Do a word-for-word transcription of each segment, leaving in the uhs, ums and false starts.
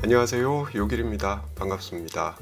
안녕하세요, 요길입니다. 반갑습니다.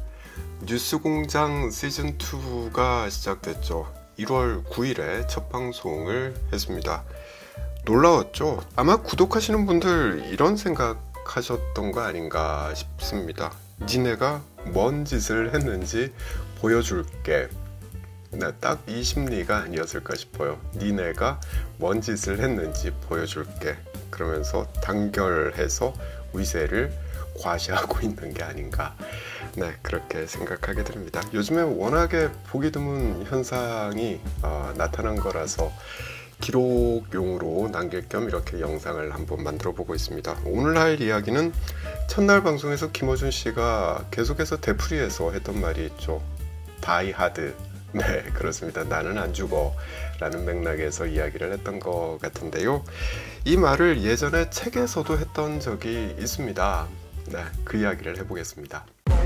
뉴스공장 시즌이가 시작됐죠. 일월 구일에 첫 방송을 했습니다. 놀라웠죠? 아마 구독하시는 분들 이런 생각하셨던 거 아닌가 싶습니다. 니네가 뭔 짓을 했는지 보여줄게. 네, 딱 이 심리가 아니었을까 싶어요. 니네가 뭔 짓을 했는지 보여줄게. 그러면서 단결해서 위세를 과시하고 있는 게 아닌가, 네, 그렇게 생각하게 됩니다. 요즘에 워낙에 보기 드문 현상이 어, 나타난 거라서 기록용으로 남길 겸 이렇게 영상을 한번 만들어 보고 있습니다. 오늘 할 이야기는 첫날 방송에서 김어준 씨가 계속해서 되풀이해서 했던 말이 있죠. Die hard. 네, 그렇습니다. 나는 안 죽어 라는 맥락에서 이야기를 했던 것 같은데요. 이 말을 예전에 책에서도 했던 적이 있습니다. 네, 그 이야기를 해보겠습니다.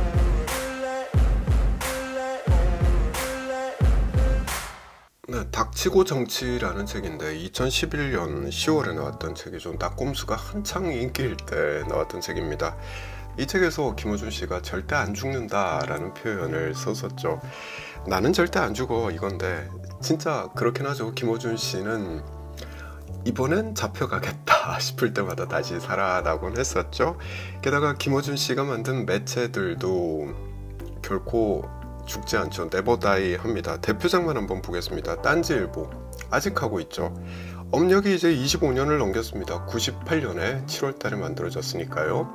네, 닥치고 정치라는 책인데 이천십일년 시월에 나왔던 책이죠. 낙곰수가 한창 인기일 때 나왔던 책입니다. 이 책에서 김어준 씨가 절대 안 죽는다 라는 표현을 썼었죠. 나는 절대 안 죽어 이건데 진짜 그렇긴 하죠. 김어준 씨는 이번엔 잡혀가겠다 싶을 때마다 다시 살아나곤 했었죠. 게다가 김어준 씨가 만든 매체들도 결코 죽지 않죠. 네버 다이 합니다. 대표작만 한번 보겠습니다. 딴지일보 아직 하고 있죠. 업력이 이제 이십오년을 넘겼습니다. 구십팔년에 칠월 달에 만들어졌으니까요.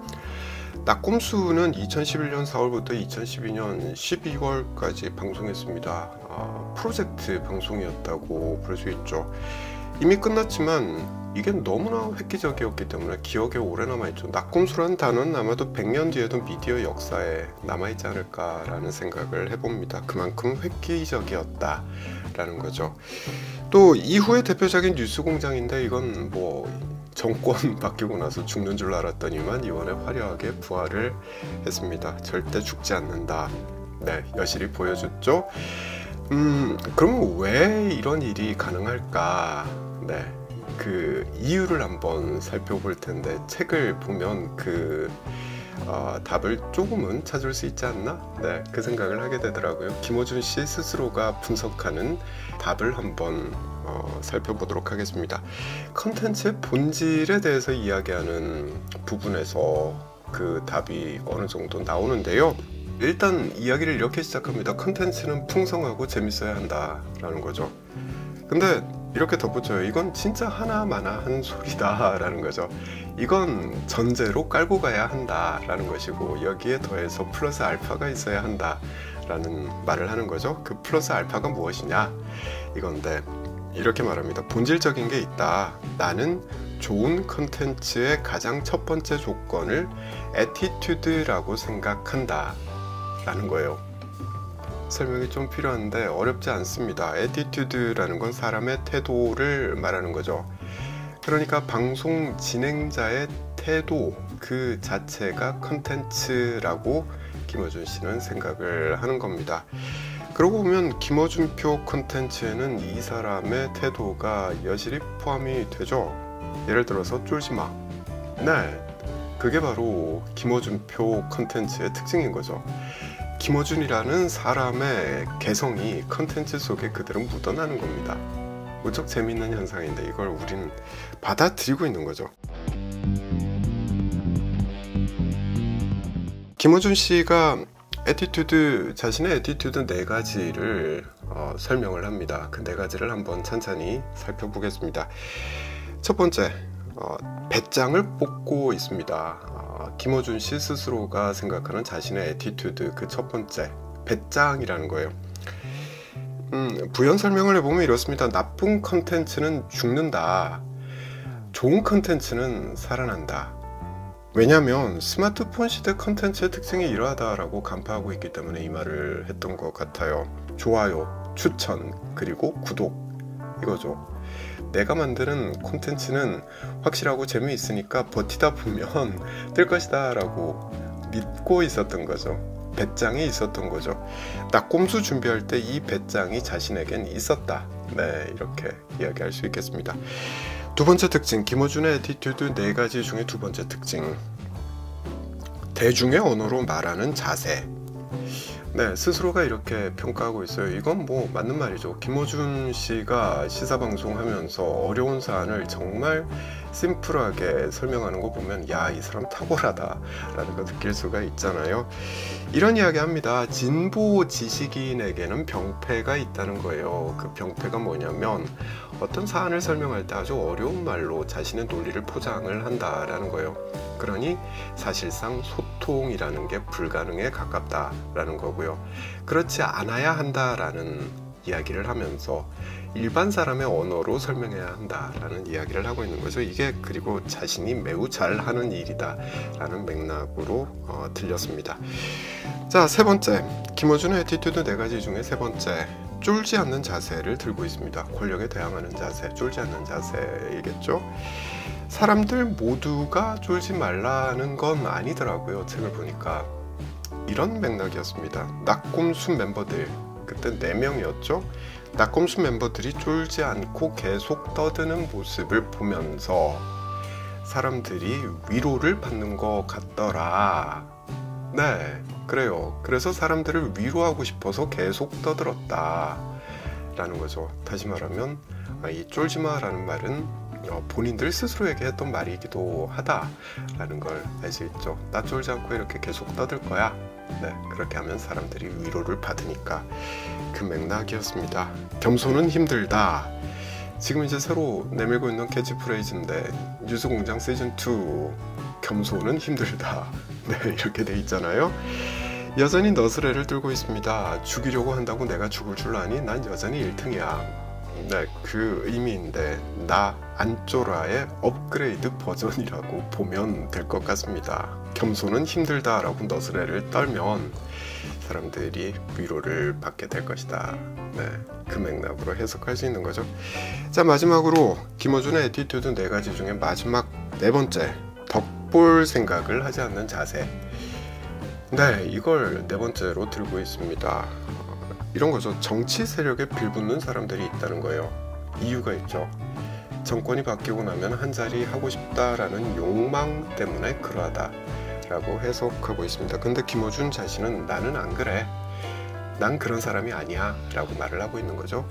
낙곰수는 이천십일년 사월부터 이천십이년 십이월까지 방송했습니다. 아, 프로젝트 방송이었다고 볼 수 있죠. 이미 끝났지만 이게 너무나 획기적이었기 때문에 기억에 오래 남아있죠. 낙곰수라는 단어는 아마도 백년 뒤에도 미디어 역사에 남아있지 않을까라는 생각을 해봅니다. 그만큼 획기적이었다 라는 거죠. 또 이후의 대표적인 뉴스공장인데 이건 뭐 정권 바뀌고 나서 죽는 줄 알았더니만 이번에 화려하게 부활을 했습니다. 절대 죽지 않는다. 네, 여실히 보여줬죠. 음, 그럼 왜 이런 일이 가능할까? 네, 그 이유를 한번 살펴볼 텐데 책을 보면 그 어, 답을 조금은 찾을 수 있지 않나? 네, 그 생각을 하게 되더라고요. 김어준 씨 스스로가 분석하는 답을 한번 어, 살펴보도록 하겠습니다. 컨텐츠의 본질에 대해서 이야기하는 부분에서 그 답이 어느 정도 나오는데요. 일단 이야기를 이렇게 시작합니다. 컨텐츠는 풍성하고 재밌어야 한다 라는 거죠. 근데 이렇게 덧붙여요. 이건 진짜 하나마나 한 소리다 라는 거죠. 이건 전제로 깔고 가야 한다 라는 것이고 여기에 더해서 플러스 알파가 있어야 한다 라는 말을 하는 거죠. 그 플러스 알파가 무엇이냐 이건데 이렇게 말합니다. 본질적인 게 있다. 나는 좋은 컨텐츠의 가장 첫 번째 조건을 애티튜드라고 생각한다 라는 거예요. 설명이 좀 필요한데 어렵지 않습니다. 애티튜드라는 건 사람의 태도를 말하는 거죠. 그러니까 방송 진행자의 태도 그 자체가 컨텐츠라고 김어준 씨는 생각을 하는 겁니다. 그러고 보면 김어준표 컨텐츠에는 이 사람의 태도가 여실히 포함이 되죠. 예를 들어서 쫄지마. 네, 그게 바로 김어준표 컨텐츠의 특징인 거죠. 김어준이라는 사람의 개성이 컨텐츠 속에 그대로 묻어나는 겁니다. 무척 재미있는 현상인데 이걸 우리는 받아들이고 있는 거죠. 김어준 씨가 애티튜드, 자신의 애티튜드 네 가지를 어, 설명을 합니다. 그 네 가지를 한번 찬찬히 살펴보겠습니다. 첫 번째, 어, 배짱을 뽑고 있습니다. 어, 김어준 씨 스스로가 생각하는 자신의 애티튜드 그 첫 번째, 배짱이라는 거예요. 음, 부연 설명을 해보면 이렇습니다. 나쁜 컨텐츠는 죽는다. 좋은 컨텐츠는 살아난다. 왜냐하면 스마트폰 시대 컨텐츠의 특징이 이러하다라고 간파하고 있기 때문에 이 말을 했던 것 같아요. 좋아요, 추천, 그리고 구독 이거죠. 내가 만드는 콘텐츠는 확실하고 재미있으니까 버티다 보면 뜰 것이다 라고 믿고 있었던 거죠. 배짱이 있었던 거죠. 낙곰수 준비할 때 이 배짱이 자신에겐 있었다. 네, 이렇게 이야기할 수 있겠습니다. 두 번째 특징, 김어준의 애티튜드 네 가지 중에 두 번째 특징, 대중의 언어로 말하는 자세. 네, 스스로가 이렇게 평가하고 있어요. 이건 뭐 맞는 말이죠. 김어준 씨가 시사방송 하면서 어려운 사안을 정말 심플하게 설명하는 거 보면 야, 이 사람 탁월하다 라는 거 느낄 수가 있잖아요. 이런 이야기 합니다. 진보 지식인에게는 병폐가 있다는 거예요. 그 병폐가 뭐냐면 어떤 사안을 설명할 때 아주 어려운 말로 자신의 논리를 포장을 한다라는 거예요. 그러니 사실상 소통이라는 게 불가능에 가깝다라는 거고요. 그렇지 않아야 한다라는 이야기를 하면서 일반 사람의 언어로 설명해야 한다라는 이야기를 하고 있는 거죠. 이게 그리고 자신이 매우 잘하는 일이다 라는 맥락으로 어, 들렸습니다. 자, 세 번째, 김어준의 애티튜드 네 가지 중에 세 번째, 쫄지 않는 자세를 들고 있습니다. 권력에 대항하는 자세, 쫄지 않는 자세이겠죠. 사람들 모두가 쫄지 말라는 건 아니더라고요. 책을 보니까 이런 맥락이었습니다. 낙곰수 멤버들, 그때 네 명이었죠. 낙곰수 멤버들이 쫄지 않고 계속 떠드는 모습을 보면서 사람들이 위로를 받는 것 같더라. 네, 그래요. 그래서 사람들을 위로하고 싶어서 계속 떠들었다 라는 거죠. 다시 말하면 이 쫄지마 라는 말은 본인들 스스로에게 했던 말이기도 하다라는 걸 알 수 있죠. 나 쫄지 않고 이렇게 계속 떠들 거야. 네, 그렇게 하면 사람들이 위로를 받으니까. 그 맥락이었습니다. 겸손은 힘들다. 지금 이제 새로 내밀고 있는 캐치프레이즈인데 뉴스공장 시즌 투 겸손은 힘들다. 네, 이렇게 돼 있잖아요. 여전히 너스레를 들고 있습니다. 죽이려고 한다고 내가 죽을 줄 아니? 난 여전히 일 등이야. 네, 그 의미인데 나 안쫄아의 업그레이드 버전이라고 보면 될 것 같습니다. 겸손은 힘들다 라고 너스레를 떨면 사람들이 위로를 받게 될 것이다. 네, 그 맥락으로 해석할 수 있는 거죠. 자, 마지막으로 김어준의 애티튜드 네 가지 중에 마지막 네 번째, 덕볼 생각을 하지 않는 자세. 네, 이걸 네 번째로 들고 있습니다. 이런 거죠. 정치 세력에 빌붙는 사람들이 있다는 거예요. 이유가 있죠. 정권이 바뀌고 나면 한 자리 하고 싶다라는 욕망 때문에 그러하다 라고 해석하고 있습니다. 근데 김어준 자신은 나는 안 그래, 난 그런 사람이 아니야 라고 말을 하고 있는 거죠.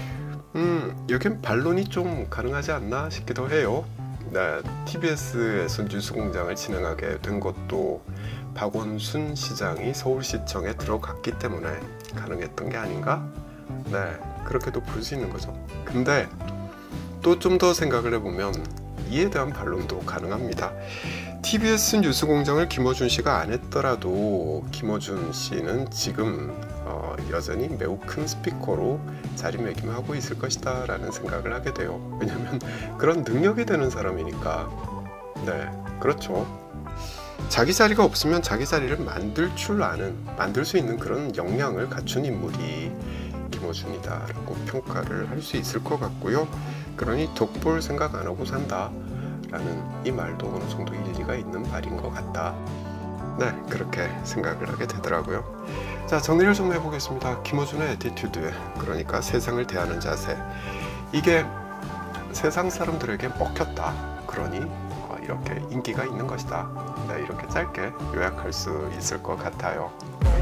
음, 여긴 반론이 좀 가능하지 않나 싶기도 해요. 네, 티비에스에서 뉴스공장을 진행하게 된 것도 박원순 시장이 서울시청에 들어갔기 때문에 가능했던 게 아닌가? 네, 그렇게도 볼 수 있는 거죠. 근데 또 좀 더 생각을 해보면 이에 대한 반론도 가능합니다. 티비에스 뉴스공장을 김어준 씨가 안 했더라도 김어준 씨는 지금 어, 여전히 매우 큰 스피커로 자리매김하고 있을 것이다 라는 생각을 하게 돼요. 왜냐면 그런 능력이 되는 사람이니까. 네, 그렇죠. 자기 자리가 없으면 자기 자리를 만들 줄 아는, 만들 수 있는 그런 역량을 갖춘 인물이 김어준이다 라고 평가를 할 수 있을 것 같고요. 그러니 덕볼 생각 안 하고 산다 라는 이 말도 어느 정도 일리가 있는 말인 것 같다. 네, 그렇게 생각을 하게 되더라고요. 자, 정리를 좀 해보겠습니다. 김어준의 애티튜드, 그러니까 세상을 대하는 자세, 이게 세상 사람들에게 먹혔다. 그러니 어, 이렇게 인기가 있는 것이다. 네, 이렇게 짧게 요약할 수 있을 것 같아요.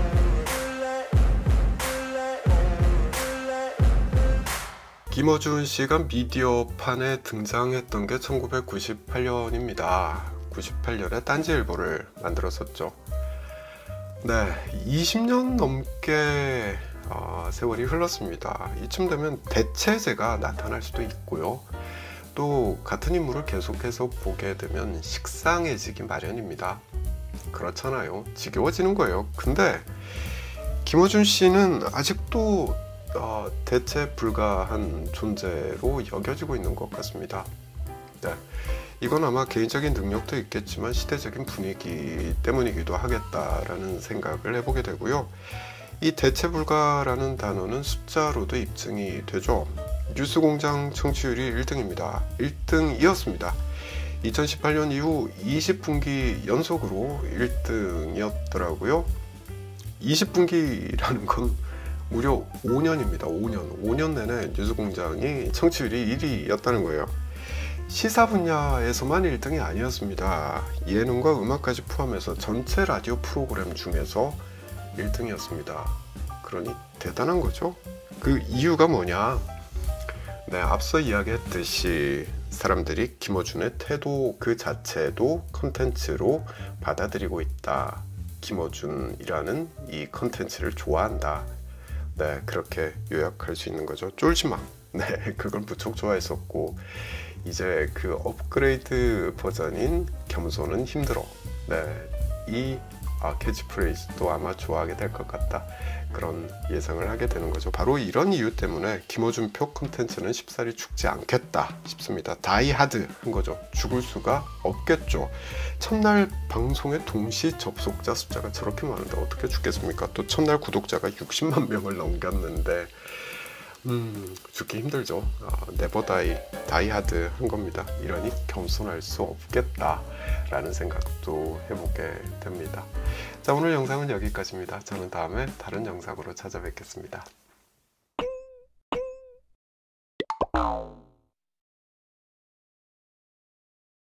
김어준 씨가 미디어판에 등장했던 게 천구백구십팔 년입니다. 구십팔 년에 딴지일보를 만들었었죠. 네, 이십 년 넘게 어, 세월이 흘렀습니다. 이쯤 되면 대체제가 나타날 수도 있고요. 또 같은 인물을 계속해서 보게 되면 식상해지기 마련입니다. 그렇잖아요. 지겨워지는 거예요. 근데 김어준 씨는 아직도 어, 대체 불가한 존재로 여겨지고 있는 것 같습니다. 네, 이건 아마 개인적인 능력도 있겠지만 시대적인 분위기 때문이기도 하겠다라는 생각을 해보게 되고요. 이 대체 불가라는 단어는 숫자로도 입증이 되죠. 뉴스공장 청취율이 일 등입니다. 일 등이었습니다. 이천십팔 년 이후 이십 분기 연속으로 일 등이었더라고요. 이십 분기라는 건 무려 오 년입니다. 오 년. 오 년 내내 뉴스공장이 청취율이 일 위였다는 거예요. 시사 분야에서만 일 등이 아니었습니다. 예능과 음악까지 포함해서 전체 라디오 프로그램 중에서 일 등이었습니다. 그러니 대단한 거죠. 그 이유가 뭐냐? 네, 앞서 이야기했듯이 사람들이 김어준의 태도 그 자체도 컨텐츠로 받아들이고 있다. 김어준이라는 이 컨텐츠를 좋아한다. 네, 그렇게 요약할 수 있는 거죠. 쫄지마. 네, 그걸 무척 좋아했었고, 이제 그 업그레이드 버전인 겸손은 힘들어. 네, 이 아, 캐치프레이즈도 아마 좋아하게 될 것 같다. 그런 예상을 하게 되는 거죠. 바로 이런 이유 때문에 김어준표 콘텐츠는 쉽사리 죽지 않겠다 싶습니다. 다이하드 한 거죠. 죽을 수가 없겠죠. 첫날 방송의 동시 접속자 숫자가 저렇게 많은데 어떻게 죽겠습니까? 또 첫날 구독자가 육십만 명을 넘겼는데 음, 죽기 힘들죠. 아, 네버다이, 다이하드 한 겁니다. 이러니 겸손할 수 없겠다 라는 생각도 해보게 됩니다. 자, 오늘 영상은 여기까지입니다. 저는 다음에 다른 영상으로 찾아뵙겠습니다.